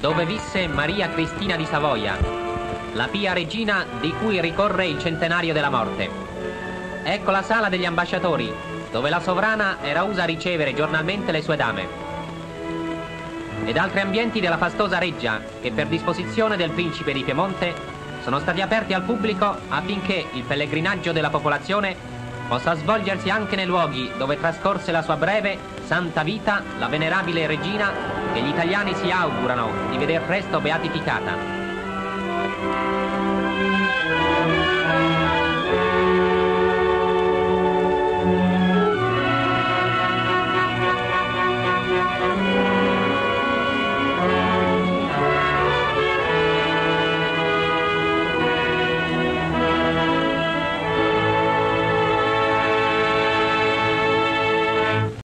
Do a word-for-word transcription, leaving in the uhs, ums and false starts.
dove visse Maria Cristina di Savoia, la pia regina di cui ricorre il centenario della morte. Ecco la sala degli ambasciatori, dove la sovrana era usa ricevere giornalmente le sue dame. Ed altri ambienti della fastosa reggia, che per disposizione del principe di Piemonte sono stati aperti al pubblico affinché il pellegrinaggio della popolazione possa svolgersi anche nei luoghi dove trascorse la sua breve, santa vita la venerabile regina, che gli italiani si augurano di veder presto beatificata.